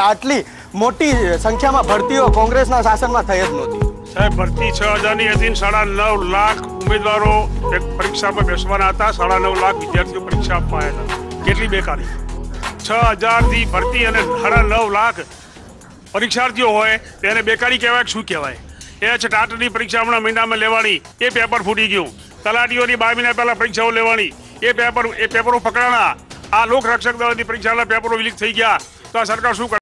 આટલી મોટી સંખ્યામાં ભરતીઓ કોંગ્રેસના શાસનમાં થઈ જ નહોતી। સાહેબ, ભરતી 6000 ની હતી। 9.5 લાખ ઉમેદવારો પરીક્ષામાં બેસવાના હતા। 9.5 લાખ વિદ્યાર્થીઓ પરીક્ષા આપવા આવ્યા હતા। કેટલી બેકારી! 6000 થી ભરતી અને 9.5 લાખ પરીક્ષાર્થીઓ હોય તેને બેકારી કહેવાય? શું કહેવાય? એ છે ટાટની પરીક્ષા હમણાં મહિનામાં લેવાની, એ પેપર ફૂટી ગયું। તલાટીઓની 12 મહિના પહેલા પરીક્ષાઓ લેવાની, એ પેપરો પકડાણા। આ લોકરક્ષક દળની પરીક્ષાના પેપરો લીક થઈ ગયા। તો આ સરકાર શું કરે?